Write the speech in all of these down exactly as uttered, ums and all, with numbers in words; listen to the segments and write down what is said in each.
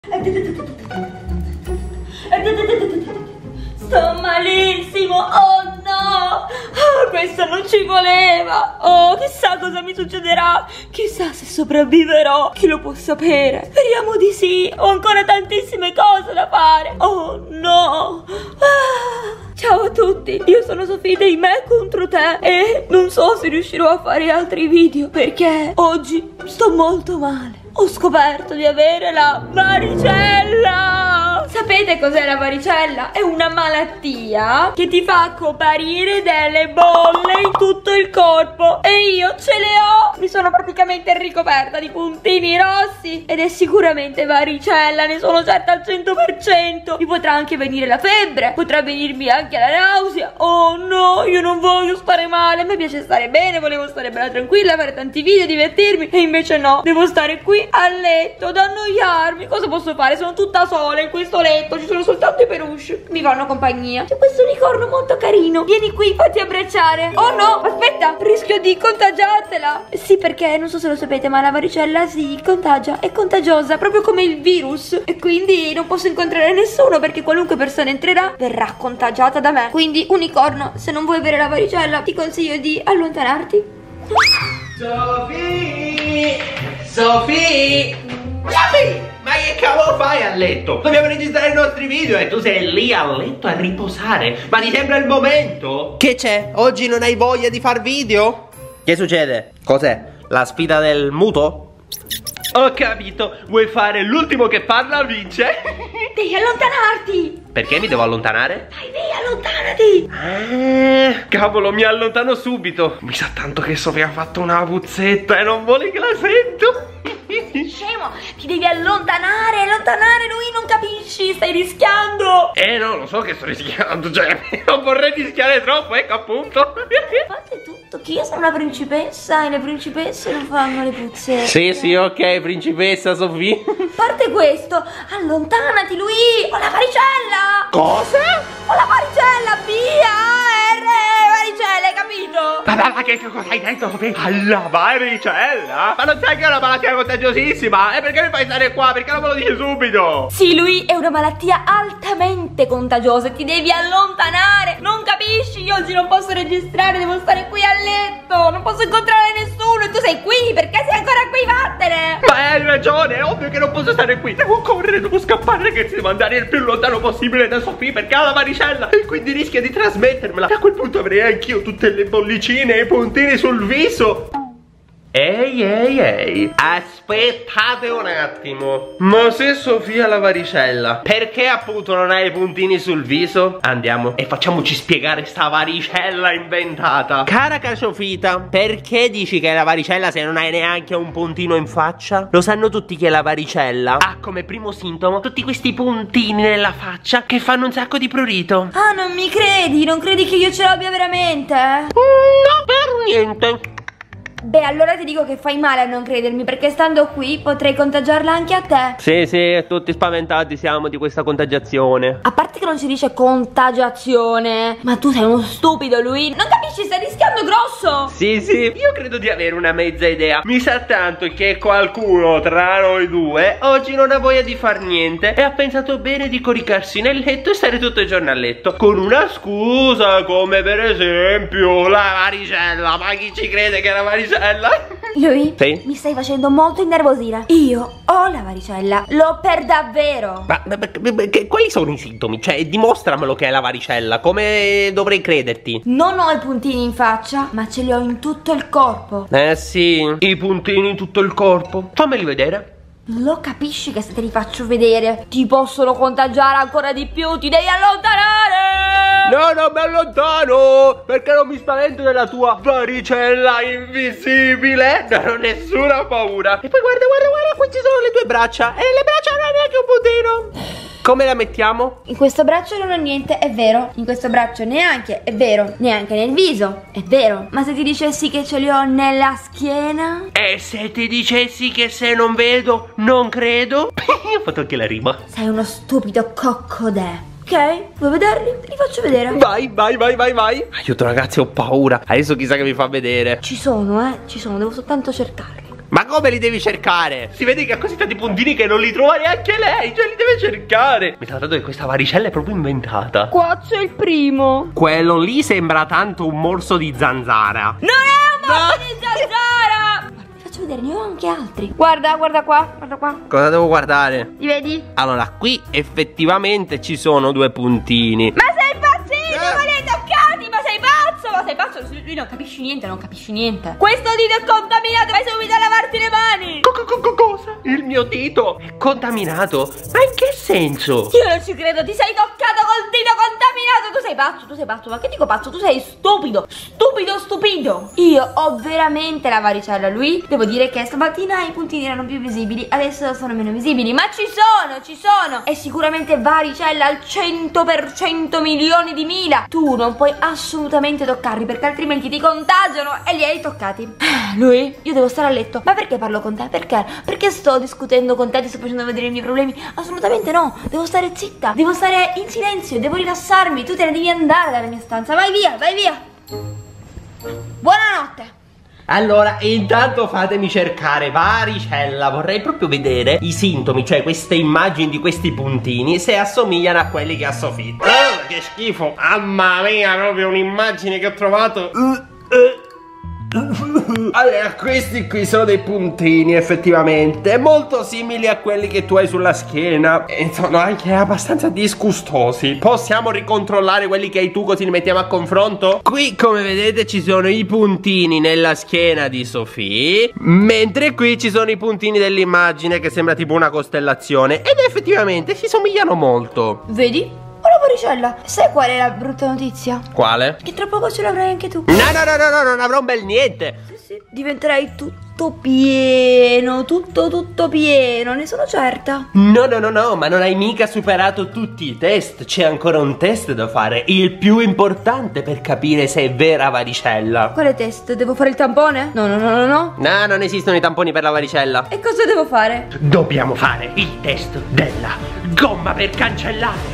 Sto malissimo, oh no, oh, questo non ci voleva. Oh, chissà cosa mi succederà, chissà se sopravviverò, chi lo può sapere. Speriamo di sì, ho ancora tantissime cose da fare. Oh no. Ah. Ciao a tutti, io sono Sofì dei Me contro te e non so se riuscirò a fare altri video perché oggi sto molto male. Ho scoperto di avere la varicella. Sapete cos'è la varicella? È una malattia che ti fa comparire delle bolle in tutto il corpo e io ce le ho. Mi sono praticamente ricoperta di puntini rossi ed è sicuramente varicella, ne sono certa al cento per cento. Mi potrà anche venire la febbre, potrà venirmi anche la nausea. Oh no, io non voglio stare male, a me piace stare bene, volevo stare bella tranquilla, fare tanti video, divertirmi e invece no, devo stare qui a letto ad annoiarmi. Cosa posso fare? Sono tutta sola in questo letto, ci sono soltanto i peluche, mi fanno compagnia. C'è questo unicorno molto carino, vieni qui, fatti abbracciare. Oh no, aspetta, rischio di contagiartela. Sì, perché non so se lo sapete, ma la varicella si contagia, è contagiosa proprio come il virus e quindi non posso incontrare nessuno perché qualunque persona entrerà verrà contagiata da me. Quindi unicorno, se non vuoi avere la varicella ti consiglio di allontanarti. Sofì! Sofì! Sofì! Ma che cavolo fai a letto? Dobbiamo registrare i nostri video e tu sei lì a letto a riposare. Ma ti sembra il momento? Che c'è? Oggi non hai voglia di far video? Che succede? Cos'è? La sfida del muto? Ho capito, vuoi fare l'ultimo che parla vince? Devi allontanarti. Perché mi devo allontanare? Dai, devi allontanati. Eh, cavolo, mi allontano subito. Mi sa tanto che Sofia ha fatto una puzzetta e non vuole che la sento. Scemo, ti devi allontanare, allontanare, lui non capisci, stai rischiando. Eh no, lo so che sto rischiando, cioè non vorrei rischiare troppo, ecco appunto. A parte tutto, che io sono una principessa e le principesse non fanno le puzzette. Sì, sì, ok, principessa Sofì. A parte questo, allontanati, lui, ho la varicella. Cosa? Ho la varicella, B A R varicella, hai capito? Ma, ma, ma che cosa hai detto, Sofì? Alla varicella? Ma non sai che è una malattia contagiosissima? E perché mi fai stare qua? Perché non me lo dici subito? Sì, lui è una malattia altamente contagiosa e ti devi allontanare. Non capisci? Io oggi non posso registrare, devo stare qui a letto. Non posso incontrare nessuno e tu sei qui. Perché sei ancora qui? Vattene. Ma hai ragione, è ovvio che non posso stare qui. Devo correre, devo scappare, ragazzi. Devo andare il più lontano possibile da Sofì perché ha la varicella e quindi rischia di trasmettermela. E a quel punto avrei anch'io tutte le bollicine e i puntini sul viso. Ehi, ehi, ehi, aspettate un attimo. Ma se Sofia ha la varicella, perché appunto non ha i puntini sul viso? Andiamo e facciamoci spiegare sta varicella inventata. Cara Casiofita, perché dici che è la varicella se non hai neanche un puntino in faccia? Lo sanno tutti che la varicella ha come primo sintomo tutti questi puntini nella faccia che fanno un sacco di prurito. Ah, non mi credi? Non credi che io ce l'abbia veramente? No, per niente. Beh, allora ti dico che fai male a non credermi, perché stando qui potrei contagiarla anche a te. Sì, sì, tutti spaventati siamo di questa contagiazione. A parte che non si dice contagiazione, ma tu sei uno stupido, lui. Non capisci, stai rischiando grosso. Sì, sì, io credo di avere una mezza idea. Mi sa tanto che qualcuno tra noi due oggi non ha voglia di far niente e ha pensato bene di coricarsi nel letto e stare tutto il giorno a letto con una scusa, come per esempio la varicella. Ma chi ci crede che è la varicella? Lui, sì? Mi stai facendo molto innervosire. Io ho la varicella, l'ho per davvero. Ma, ma, ma, ma che, quali sono i sintomi? Cioè, dimostramelo che è la varicella. Come dovrei crederti? Non ho i puntini in faccia, ma ce li ho in tutto il corpo. Eh sì, i puntini in tutto il corpo. Fammeli vedere. Lo capisci che se te li faccio vedere ti possono contagiare ancora di più? Ti devi allontanare! No, non mi allontano! Perché non mi spavento della tua varicella invisibile? Non ho nessuna paura. E poi guarda, guarda, guarda, qui ci sono le tue braccia. E le braccia non hai neanche un puntino. Come la mettiamo? In questo braccio non ho niente, è vero. In questo braccio neanche, è vero. Neanche nel viso, è vero. Ma se ti dicessi che ce li ho nella schiena? E se ti dicessi che se non vedo, non credo? Ho fatto anche la rima. Sei uno stupido coccodè. Ok, vuoi vederli? Te li faccio vedere. Vai, vai, vai, vai, vai. Aiuto ragazzi, ho paura. Adesso chissà che mi fa vedere. Ci sono, eh, ci sono, devo soltanto cercarli. Ma come li devi cercare? Si vede che ha così tanti puntini che non li trova neanche lei. Cioè li deve cercare. Mi sa dato che questa varicella è proprio inventata. Qua c'è il primo. Quello lì sembra tanto un morso di zanzara. Non è un morso no. di zanzara. Ti faccio vedere, ne ho anche altri. Guarda, guarda qua, guarda qua. Cosa devo guardare? Li vedi? Allora, qui effettivamente ci sono due puntini. Ma sei impazzito? Eh. Ma li hai toccati? Ma sei pazzo? Ma sei pazzo? Lui non capisci niente, non capisci niente. Questo dito è contaminato, vai subito a lavarti le mani. Co co co cosa? Il mio dito è contaminato? Ma in che senso? Io non ci credo, ti sei toccato col dito contaminato. Tu sei pazzo, tu sei pazzo. Ma che dico pazzo? Tu sei stupido. Stupido, stupido. Io ho veramente la varicella. Lui, devo dire che stamattina i puntini erano più visibili, adesso sono meno visibili. Ma ci sono, ci sono. È sicuramente varicella al cento per cento, milioni di mila. Tu non puoi assolutamente toccarli, perché altrimenti ti contagiano, e li hai toccati. Lui, io devo stare a letto. Ma perché parlo con te? Perché? Perché sto discutendo con te, ti sto facendo vedere i miei problemi? Assolutamente no, devo stare zitta, devo stare in silenzio, devo rilassarmi. Tu te ne devi andare dalla mia stanza, vai via, vai via. Buonanotte. Allora, intanto fatemi cercare varicella. Vorrei proprio vedere i sintomi, cioè queste immagini di questi puntini, se assomigliano a quelli che ha Sofì. Oh, che schifo. Mamma mia, proprio un'immagine che ho trovato. uh, uh. Allora, questi qui sono dei puntini effettivamente molto simili a quelli che tu hai sulla schiena, e sono anche abbastanza disgustosi. Possiamo ricontrollare quelli che hai tu, così li mettiamo a confronto? Qui, come vedete, ci sono i puntini nella schiena di Sofì, mentre qui ci sono i puntini dell'immagine, che sembra tipo una costellazione, ed effettivamente si somigliano molto. Vedi? Ho la varicella. Sai qual è la brutta notizia? Quale? Che tra poco ce l'avrai anche tu. No, no, no, no, no, non avrò un bel niente. Sì, sì. Diventerai tutto pieno, tutto, tutto pieno, ne sono certa. No, no, no, no, ma non hai mica superato tutti i test. C'è ancora un test da fare, il più importante per capire se è vera varicella. Quale test? Devo fare il tampone? No, no, no, no, no. No, non esistono i tamponi per la varicella. E cosa devo fare? Dobbiamo fare il test della gomma per cancellare.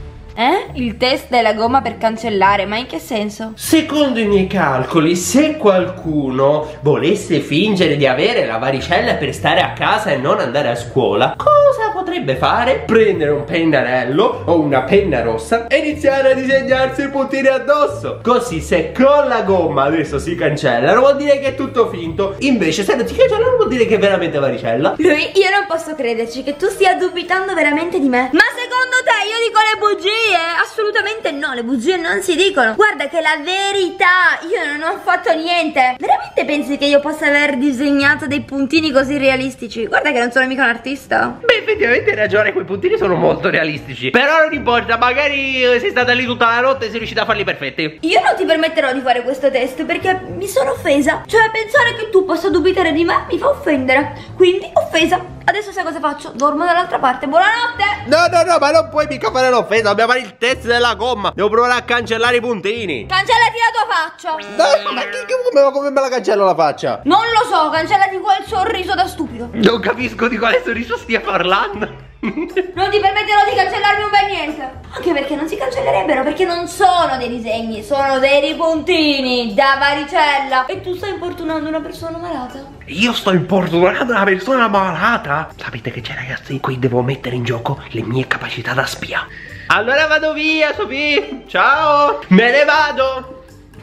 Eh? Il test della gomma per cancellare, ma in che senso? Secondo i miei calcoli, se qualcuno volesse fingere di avere la varicella per stare a casa e non andare a scuola, cosa potrebbe fare? Prendere un pennarello o una penna rossa e iniziare a disegnarsi i puntini addosso. Così, se con la gomma adesso si cancellano, vuol dire che è tutto finto. Invece se non si cancellano, vuol dire che è veramente varicella. Lui, io non posso crederci che tu stia dubitando veramente di me. Ma secondo te io dico le bugie? Assolutamente no, le bugie non si dicono. Guarda che la verità, io non ho fatto niente. Veramente pensi che io possa aver disegnato dei puntini così realistici? Guarda che non sono mica un artista. Beh, effettivamente hai ragione, quei puntini sono molto realistici. Però non importa, magari sei stata lì tutta la notte e sei riuscita a farli perfetti. Io non ti permetterò di fare questo test, perché mi sono offesa. Cioè, pensare che tu possa dubitare di me mi fa offendere. Quindi, offesa. Adesso sai cosa faccio? Dormo dall'altra parte. Buonanotte. No, no, no, ma non puoi mica fare l'offesa. Dobbiamo fare il test della gomma. Devo provare a cancellare i puntini. Cancellati la tua faccia. No, ma che, come, come me la cancello la faccia? Non lo so, cancellati quel sorriso da stupido. Non capisco di quale sorriso stia parlando. Non ti permetterò di cancellarmi un bel niente. Anche perché non si cancellerebbero, perché non sono dei disegni, sono dei puntini da varicella. E tu stai importunando una persona malata. Io sto importunando una persona malata? Sapete che c'è, ragazzi? Qui devo mettere in gioco le mie capacità da spia. Allora vado via, Sofì. Ciao. Me ne vado.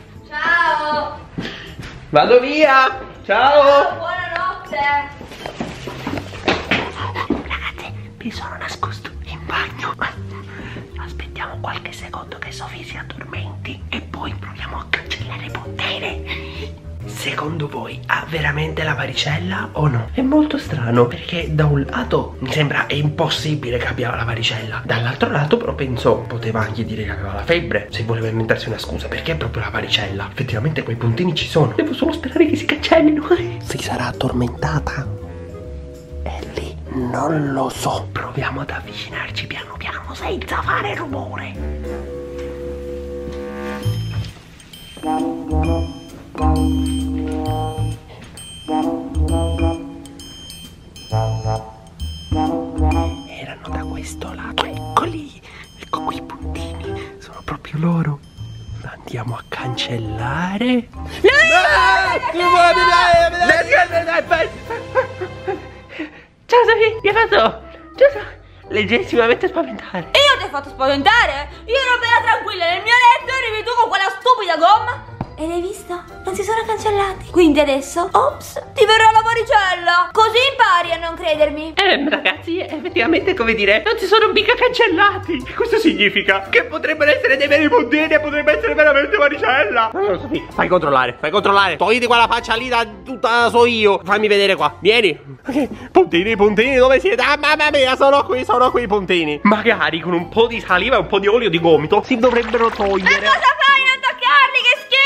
Ciao. Vado via. Ciao. Ciao, buonanotte. Mi sono nascosto in bagno. Aspettiamo qualche secondo che Sofì si addormenti e poi proviamo a cancellare le puntine. Secondo voi ha veramente la varicella o no? È molto strano, perché da un lato mi sembra impossibile che abbia la varicella, dall'altro lato però penso poteva anche dire che aveva la febbre, se voleva inventarsi una scusa, perché è proprio la varicella. Effettivamente quei puntini ci sono, devo solo sperare che si cancellino. Si sarà addormentata? È lì. Non lo so. Proviamo ad avvicinarci piano piano senza fare rumore. Erano da questo lato. Eccoli. Ecco quei puntini. Sono proprio loro. Andiamo a cancellare. Lui! Ciao Sofì, mi ha fatto giusto leggerissimamente spaventare. E io ti ho fatto spaventare? Io ero bella tranquilla nel mio letto e arrivi tu con quella stupida gomma. E l'hai visto? Non si sono cancellati. Quindi adesso, ops, ti verrà la varicella. Così impari a non credermi. Eh ragazzi, effettivamente, come dire, non si sono mica cancellati. Questo significa che potrebbero essere dei veri puntini e potrebbe essere veramente varicella. Non lo so, fai controllare, fai controllare. Togliti quella faccia lì da tutta so io. Fammi vedere qua, vieni. Ok, puntini, puntini, dove siete? Ah mamma mia, sono qui, sono qui i puntini. Magari con un po' di saliva e un po' di olio di gomito si dovrebbero togliere. Ma cosa fai? Non toccarli, che schifo!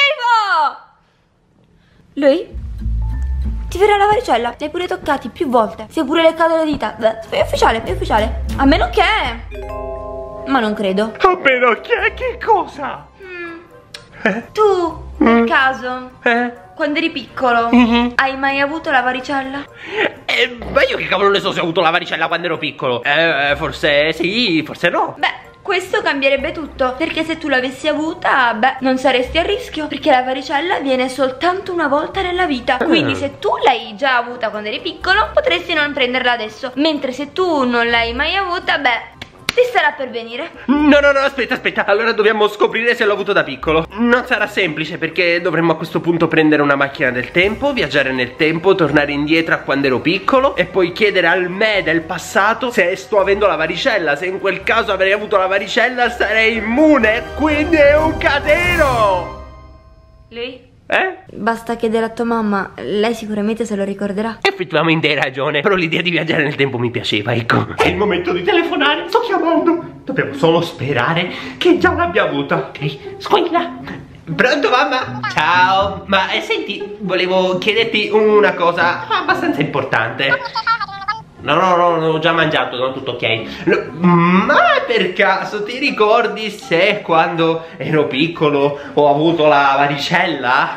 Lui? Ti verrà la varicella. Li hai pure toccati più volte. Si è pure leccato le dita. Beh, è ufficiale, è ufficiale. A meno che... Ma non credo. A meno che... Che cosa? Mm. Eh? Tu, nel mm. caso, eh? quando eri piccolo, mm-hmm. hai mai avuto la varicella? Eh, ma io che cavolo ne so se ho avuto la varicella quando ero piccolo. Eh, forse sì, forse no. Beh, questo cambierebbe tutto, perché se tu l'avessi avuta, beh, non saresti a rischio, perché la varicella viene soltanto una volta nella vita. Quindi se tu l'hai già avuta quando eri piccolo, potresti non prenderla adesso. Mentre se tu non l'hai mai avuta, beh, ti starà per venire. No, no, no, aspetta, aspetta. Allora dobbiamo scoprire se l'ho avuto da piccolo. Non sarà semplice, perché dovremmo a questo punto prendere una macchina del tempo, viaggiare nel tempo, tornare indietro a quando ero piccolo e poi chiedere al me del passato se sto avendo la varicella. Se in quel caso avrei avuto la varicella sarei immune. Quindi è un casino. Lei? Eh? Basta chiedere a tua mamma, lei sicuramente se lo ricorderà. Effettivamente hai ragione, però l'idea di viaggiare nel tempo mi piaceva, ecco. È il momento di telefonare, sto chiamando. Dobbiamo solo sperare che già l'abbia avuta. Ok, squilla. Pronto mamma? Ciao. Ma eh, senti, volevo chiederti una cosa abbastanza importante. No, no, no, no, ho già mangiato, non tutto ok. No, ma per caso ti ricordi se quando ero piccolo ho avuto la varicella?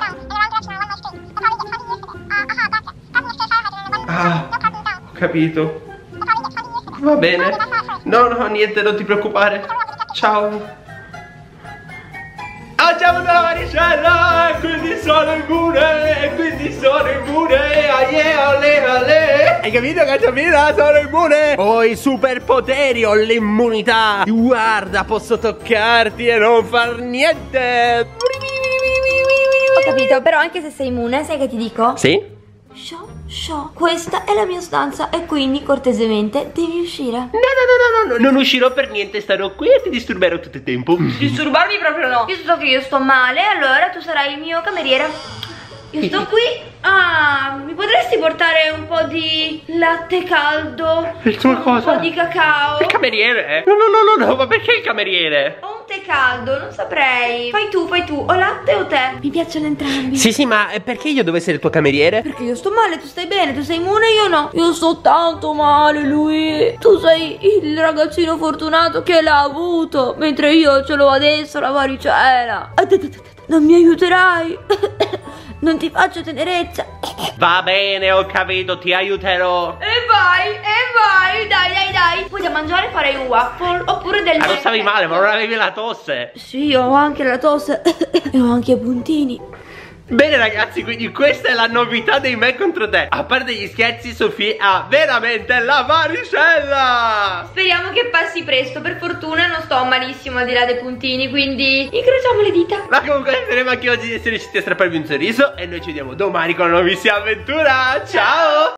Ah, ho capito. Va bene. No, no, niente, non ti preoccupare. Ciao. Ho già avuto la varicella e quindi sono immune, e quindi sono immune, aie, ole, ole. Hai capito, Cacciamina? Sono immune. Ho i superpoteri, ho l'immunità. Guarda, posso toccarti e non far niente. Ho capito, però anche se sei immune, sai che ti dico? Sì? Sho, sho, questa è la mia stanza e quindi cortesemente devi uscire. No, no, no, no, no, non uscirò per niente, starò qui e ti disturberò tutto il tempo. Disturbarmi proprio no. Io so che io sto male, allora tu sarai il mio cameriere. Io sto qui. Ah, mi potresti portare un po' di latte caldo? Il tuo cosa? Un po' di cacao? Il cameriere? No, no, no, no, no, ma perché il cameriere? Ho un tè caldo, non saprei. Fai tu, fai tu, o latte o tè. Mi piacciono entrambi. Sì, sì, ma perché io devo essere il tuo cameriere? Perché io sto male, tu stai bene, tu sei immune, io no. Io sto tanto male, lui. Tu sei il ragazzino fortunato che l'ha avuto, mentre io ce l'ho adesso, la varicella. Non mi aiuterai? Non ti faccio tenerezza. Va bene, ho capito, ti aiuterò. E vai, e vai, dai, dai, dai. Poi da mangiare farei un waffle oppure del... Ma non stavi male, ma non avevi la tosse. Sì, ho anche la tosse e ho anche i puntini. Bene ragazzi, quindi questa è la novità dei me contro te. A parte gli scherzi, Sofì ha veramente la varicella. Speriamo che passi presto. Per fortuna non sto malissimo al di là dei puntini, quindi incrociamo le dita. Ma comunque speriamo anche oggi di essere riusciti a strapparvi un sorriso. E noi ci vediamo domani con una nuovissima avventura. Ciao.